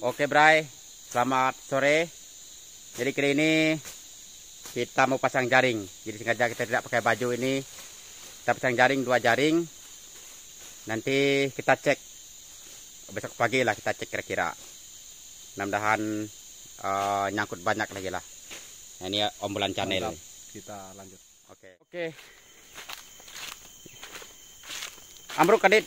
Oke Bray, selamat sore. Jadi kali ini kita mau pasang jaring. Jadi sengaja kita tidak pakai baju ini. Kita pasang jaring, 2 jaring. Nanti kita cek besok pagi lah, kita cek kira-kira. Mudah-mudahan nyangkut banyak lagi lah. Nah, ini Om Bulan Channel. Mantap. Kita lanjut. Oke. Ambruk kadit.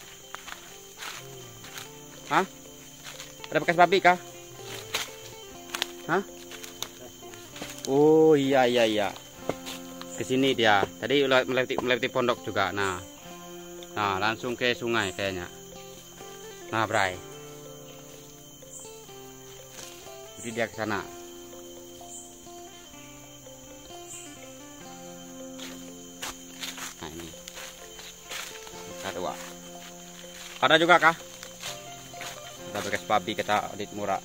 Hah? Ada bekas babi kah? Hah? Oh iya. Ke sini dia. Tadi melewati pondok juga. Nah, langsung ke sungai kayaknya. Nah, Bray. Jadi dia ke sana. Nah ini. Kedua. Ada juga kah? Ada bekas babi kata Adit Murah.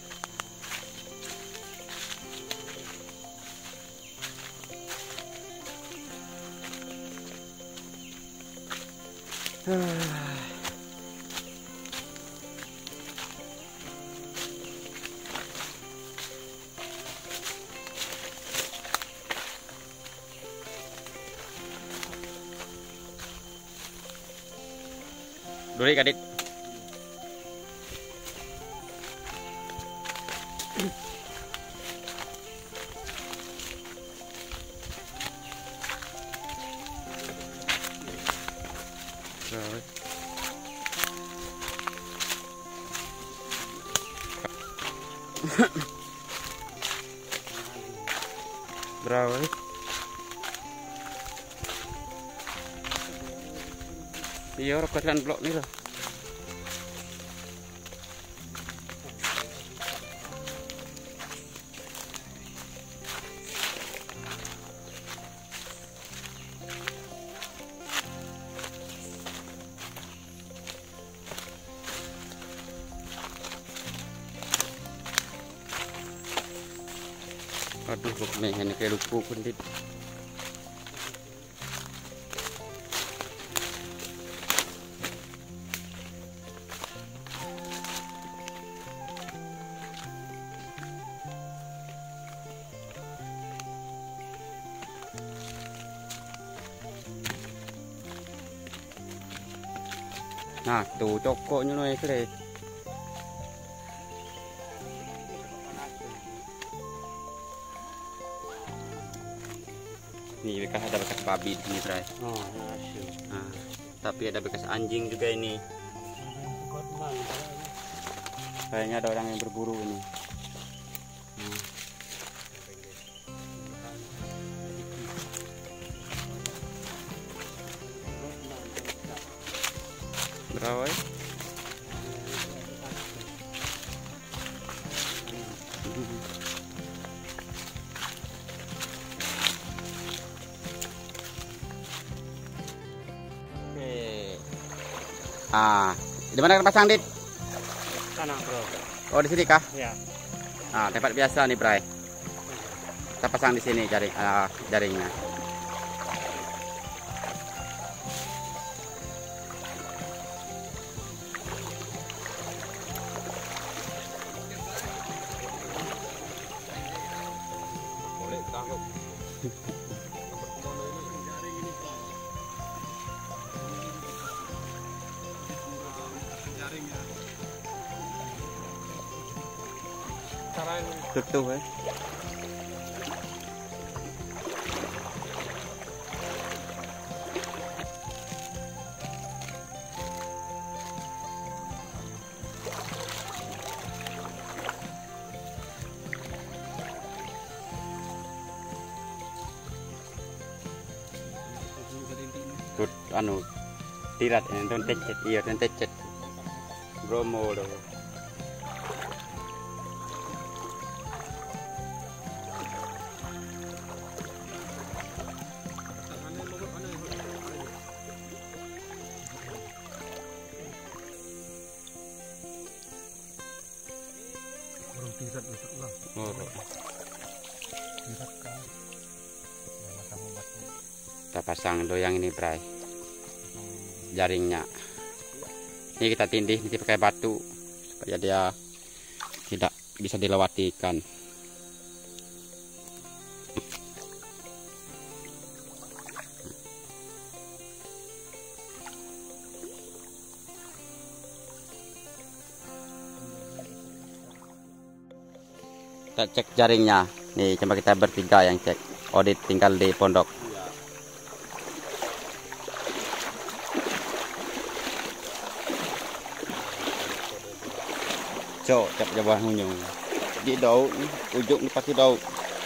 Duri Kadit. Berapa? Iya, rekatkan blok nih lah. Aduh, kok ini kayak lupu kundit. Nah, tuh cokoknya nih kere. Nih bekas ada bekas babi di sini, Bray. Oh, nah, tapi ada bekas anjing juga ini. Kayaknya ada orang yang berburu ini. Berapa? Di mana kita pasang, Dit? Sana, Bro. Oh, di sini kah? Ya. Nah, tempat biasa nih, Bray. Kita pasang di sini jaringnya. Boleh tangkap. Tutup ya. Anu tirat ini ton tecet, iya ton tecet. Bromo loh. Tirat besok lah. Oh, Tirat kan. kita pasang loyang ini, Bray. Jaringnya. Ini kita tindih nanti pakai batu supaya dia tidak bisa dilewati ikan. Kita cek jaringnya. Nih, coba kita bertiga yang cek. Odit tinggal di pondok. Cok, cek jabah ngunyung. Di daun, ujung ni pasti daun.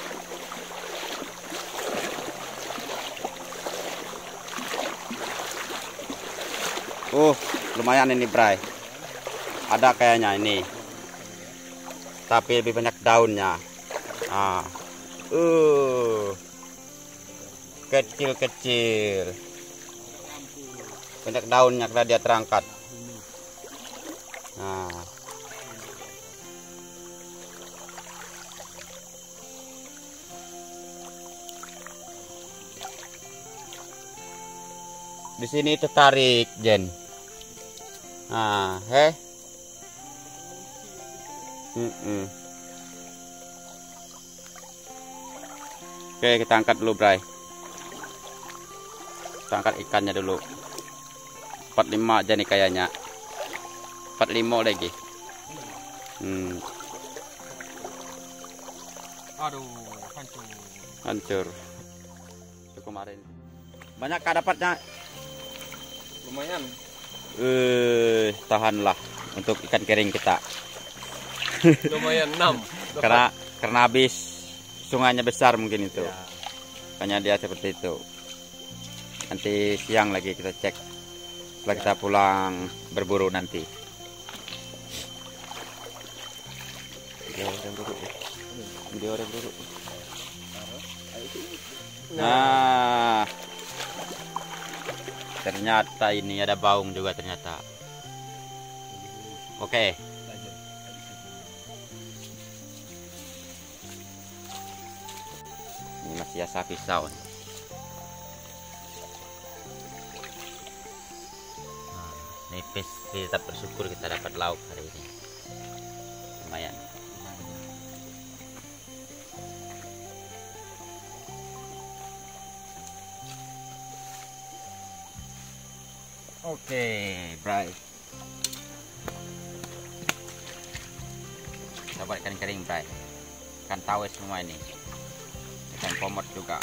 Lumayan ini, Bray. Ada kayaknya ini. Tapi lebih banyak daunnya. Kecil-kecil. Banyak daunnya karena dia terangkat. Nah. Di sini tertarik, Jen. Oke, kita angkat dulu, Bray. Kita angkat ikannya dulu. 45 aja nih kayaknya. 45 lagi. Aduh, hancur. Hancur. Itu kemarin. Banyak kah dapatnya? Lumayan. Tahanlah untuk ikan kering kita. Lumayan 6. Karena habis sungainya besar mungkin itu. Ya. Makanya dia seperti itu. Nanti siang lagi kita cek. Setelah kita pulang berburu nanti. Nah, ternyata ini ada baung juga ternyata. Oke. Ini masih asa pisau. Nipis, tetap bersyukur kita dapat lauk hari ini. Lumayan. Oke, Bray. Coba ikan kering, Bray. Ikan tawes semua ini. Ikan pomot juga.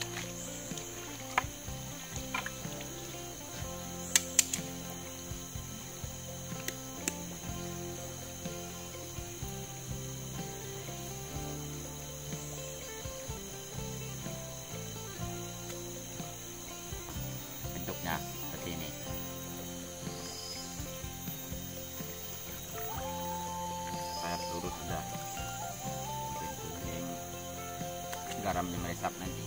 Bentuknya seperti ini. Saya lurus sudah. Garamnya meresap nanti.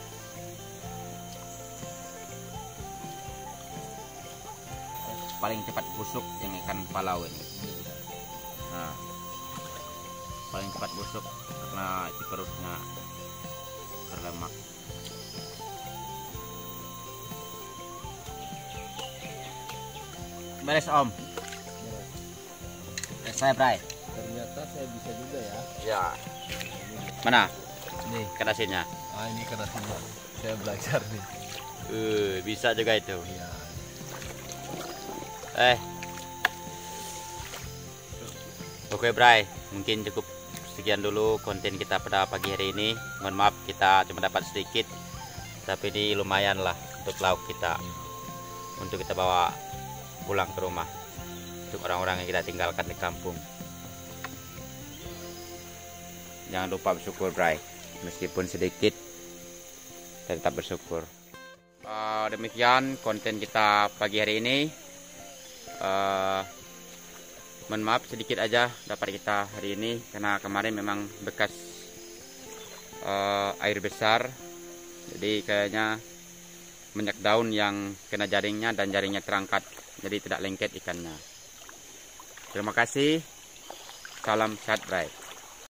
Paling cepat busuk yang ikan palau ini. Nah, paling cepat busuk karena isi perutnya berlemak. Beres, Om. Saya, Bray. Ternyata saya bisa juga ya. Ya. Mana? Nih, Ikan asinnya. ini kena semua. Saya belajar nih. Bisa juga itu. Iya. Oke, Bray. Mungkin cukup sekian dulu konten kita pada pagi hari ini. Mohon maaf kita cuma dapat sedikit. Tapi ini lumayan lah untuk lauk kita. Untuk kita bawa pulang ke rumah. Untuk orang-orang yang kita tinggalkan di kampung. Jangan lupa bersyukur, Bray. Meskipun sedikit, tetap bersyukur. Demikian konten kita pagi hari ini. Mohon maaf sedikit aja dapat kita hari ini karena kemarin memang bekas air besar, jadi kayaknya banyak daun yang kena jaringnya dan jaringnya terangkat, jadi tidak lengket ikannya. Terima kasih. Salam sehat, Bray.